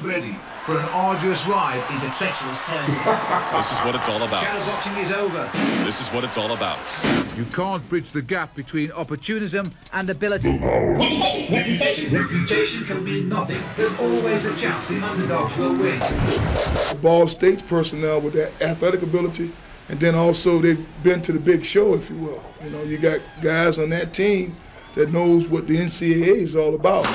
ready for an arduous ride into treacherous territory. This is what it's all about. Shadowboxing is over. This is what it's all about. You can't bridge the gap between opportunism and ability. Reputation can mean nothing. There's always a chance the underdogs will win. Ball State's personnel with that athletic ability, and then also they've been to the big show, if you will. You know, you got guys on that team that knows what the NCAA is all about.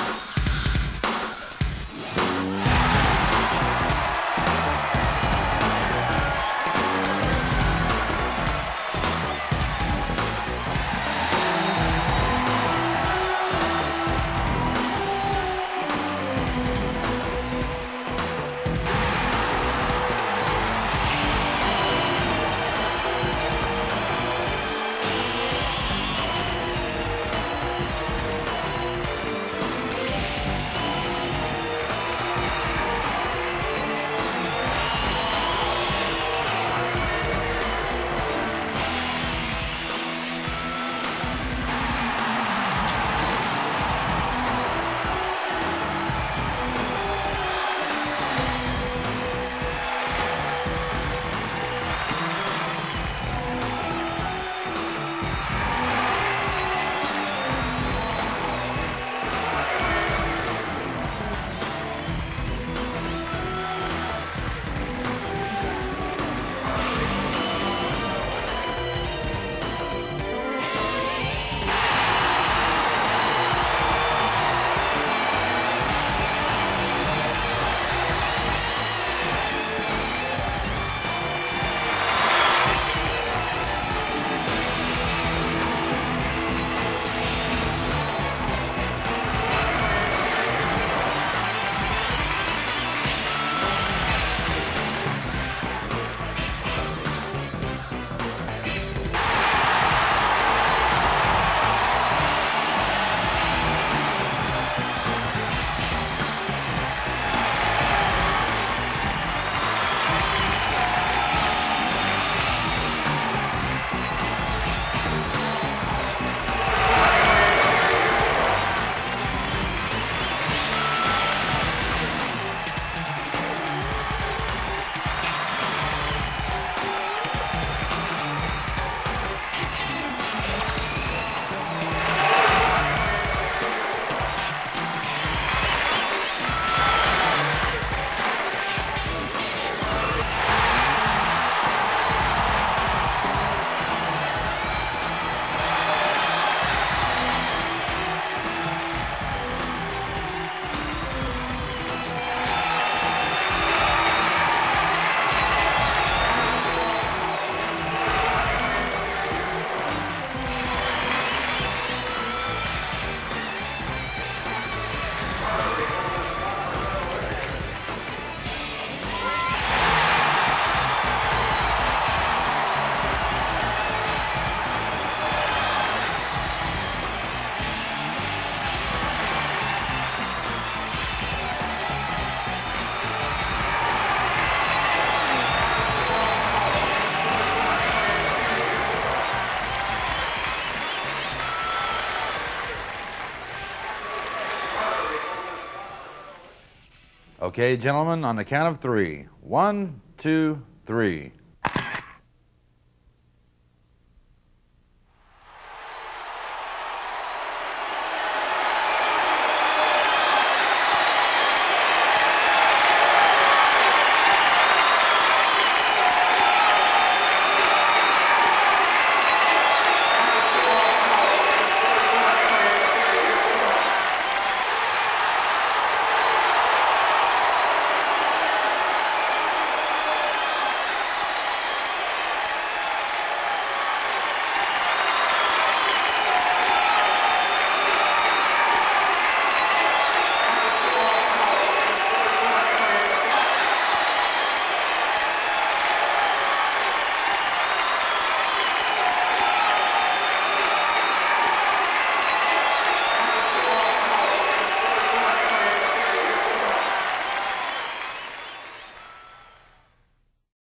Okay, gentlemen, on the count of three. 1, 2, 3.